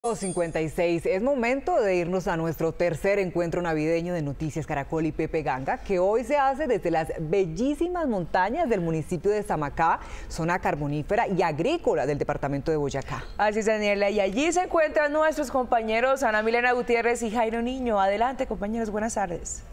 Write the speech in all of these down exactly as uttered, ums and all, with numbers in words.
cincuenta y seis. Es momento de irnos a nuestro tercer encuentro navideño de Noticias Caracol y Pepe Ganga, que hoy se hace desde las bellísimas montañas del municipio de Samacá, zona carbonífera y agrícola del departamento de Boyacá. Así es, Daniela, y allí se encuentran nuestros compañeros Ana Milena Gutiérrez y Jairo Niño. Adelante, compañeros, buenas tardes.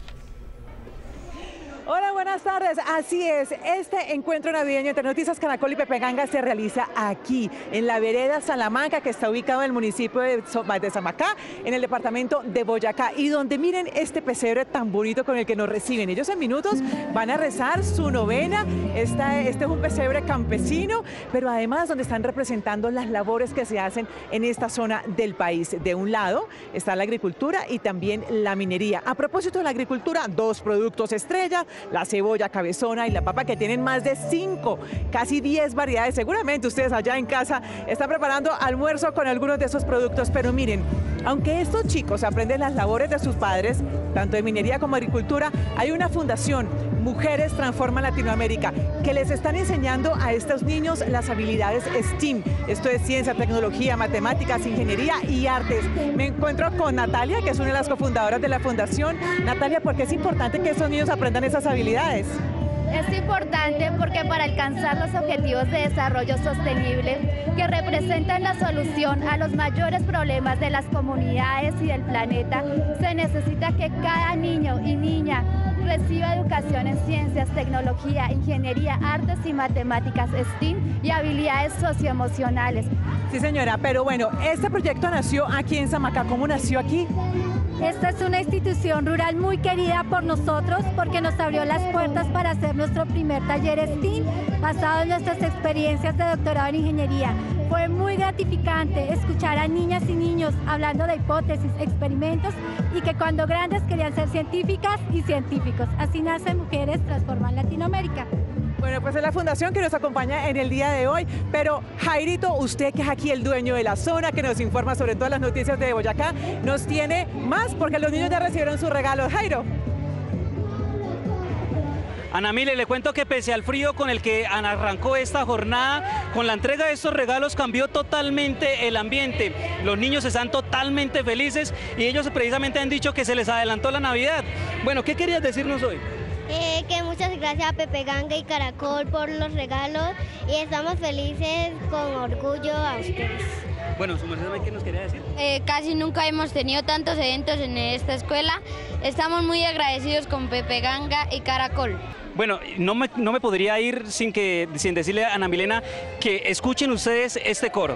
Hola, buenas tardes. Así es, este encuentro navideño entre Noticias Caracol y Pepe Ganga se realiza aquí, en la vereda Salamanca, que está ubicado en el municipio de, de Samacá, en el departamento de Boyacá, y donde miren este pesebre tan bonito con el que nos reciben. Ellos en minutos van a rezar su novena. Esta, este es un pesebre campesino, pero además donde están representando las labores que se hacen en esta zona del país. De un lado está la agricultura y también la minería. A propósito de la agricultura, dos productos estrella: la cebolla cabezona y la papa, que tienen más de cinco, casi diez variedades. Seguramente ustedes allá en casa están preparando almuerzo con algunos de esos productos, pero miren, aunque estos chicos aprenden las labores de sus padres, tanto de minería como agricultura, hay una fundación, Mujeres Transforman Latinoamérica, que les están enseñando a estos niños las habilidades STEAM. Esto es ciencia, tecnología, matemáticas, ingeniería y artes. Me encuentro con Natalia, que es una de las cofundadoras de la fundación. Natalia, ¿por qué es importante que estos niños aprendan esas habilidades? Es importante porque para alcanzar los objetivos de desarrollo sostenible, que representan la solución a los mayores problemas de las comunidades y del planeta, se necesita que cada niño y niña reciba educación en ciencias, tecnología, ingeniería, artes y matemáticas STEAM y habilidades socioemocionales. Sí, señora, pero bueno, este proyecto nació aquí en Samacá. ¿Cómo nació aquí? Esta es una institución rural muy querida por nosotros porque nos abrió las puertas para hacer nuestro primer taller STEAM basado en nuestras experiencias de doctorado en ingeniería. Fue muy gratificante escuchar a niñas y niños hablando de hipótesis, experimentos y que cuando grandes querían ser científicas y científicos. Así nacen Mujeres Transforman Latinoamérica. Bueno, pues es la fundación que nos acompaña en el día de hoy, pero Jairito, usted que es aquí el dueño de la zona, que nos informa sobre todas las noticias de Boyacá, nos tiene más porque los niños ya recibieron sus regalos. Jairo. Ana Mile, le cuento que pese al frío con el que arrancó esta jornada, con la entrega de estos regalos cambió totalmente el ambiente. Los niños están totalmente felices y ellos precisamente han dicho que se les adelantó la Navidad. Bueno, ¿qué querías decirnos hoy? Eh, que muchas gracias a Pepe Ganga y Caracol por los regalos y estamos felices con orgullo a ustedes. Bueno, su merced, ¿qué nos quería decir? Eh, casi nunca hemos tenido tantos eventos en esta escuela. Estamos muy agradecidos con Pepe Ganga y Caracol. Bueno, no me, no me podría ir sin, que, sin decirle a Ana Milena que escuchen ustedes este coro.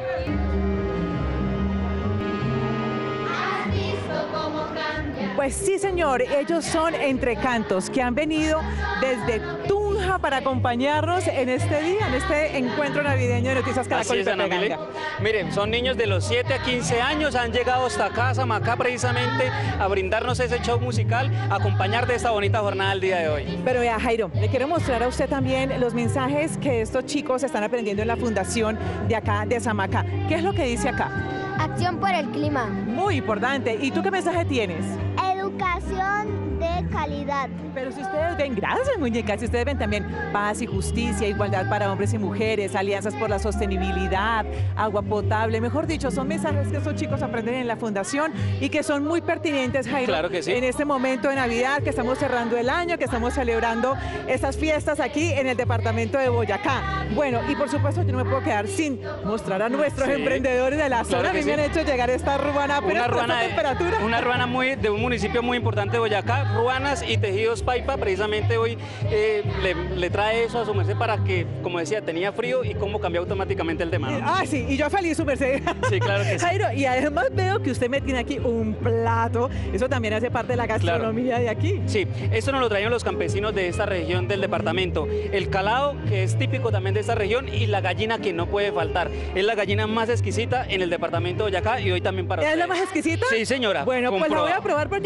Pues sí, señor, ellos son Entre Cantos, que han venido desde Tunja para acompañarnos en este día, en este encuentro navideño de Noticias Caracol y Pepe Ganga. Miren, son niños de los siete a quince años, han llegado hasta acá, Samacá, precisamente a brindarnos ese show musical, a acompañar de esta bonita jornada el día de hoy. Pero vea, Jairo, le quiero mostrar a usted también los mensajes que estos chicos están aprendiendo en la fundación de acá, de Samacá. ¿Qué es lo que dice acá? Acción por el clima. Muy importante. ¿Y tú qué mensaje tienes? Educación de calidad. Pero si ustedes ven, gracias muñecas, si ustedes ven también paz y justicia, igualdad para hombres y mujeres, alianzas por la sostenibilidad, agua potable, mejor dicho, son mensajes que esos chicos aprenden en la fundación y que son muy pertinentes, Jairo, claro que sí, en este momento de Navidad, que estamos cerrando el año, que estamos celebrando estas fiestas aquí en el departamento de Boyacá. Bueno, y por supuesto yo no me puedo quedar sin mostrar a nuestros sí. emprendedores de la zona. Claro a mí sí. me han hecho llegar esta ruana, una ruana de temperatura. Una ruana muy, de un municipio muy importante de Boyacá, ruanas y tejidos Paipa, precisamente hoy eh, le, le trae eso a su merced para que, como decía, tenía frío y cómo cambió automáticamente el tema, ¿no? Ah, sí, y yo feliz, su merced. Sí, claro que sí. Jairo, y además veo que usted me tiene aquí un plato, eso también hace parte de la gastronomía claro. de aquí. Sí, esto nos lo trajeron los campesinos de esta región del departamento. El calado, que es típico también de esta región, y la gallina que no puede faltar. Es la gallina más exquisita en el departamento de Boyacá y hoy también para ¿Es ustedes. la más exquisita? Sí, señora. Bueno, pues la voy a probar porque yo soy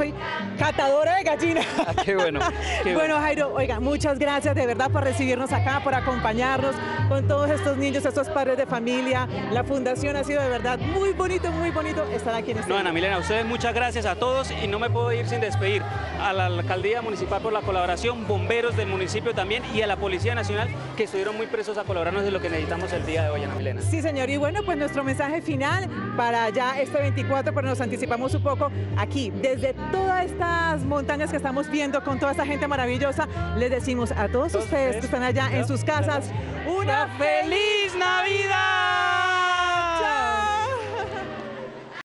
soy catadora de gallina. Ah, qué bueno, qué bueno, bueno. Jairo, oiga, muchas gracias de verdad por recibirnos acá, por acompañarnos con todos estos niños, estos padres de familia. La fundación ha sido de verdad muy bonito, muy bonito estar aquí en este No, día. Ana Milena, a ustedes muchas gracias a todos y no me puedo ir sin despedir a la alcaldía municipal por la colaboración, bomberos del municipio también y a la Policía Nacional que estuvieron muy presos a colaborarnos de lo que necesitamos el día de hoy, Ana Milena. Sí, señor, y bueno, pues nuestro mensaje final para ya este veinticuatro, pero nos anticipamos un poco aquí, desde todas estas montañas que estamos viendo con toda esta gente maravillosa, les decimos a todos ustedes que están allá en sus casas, una ¡Feliz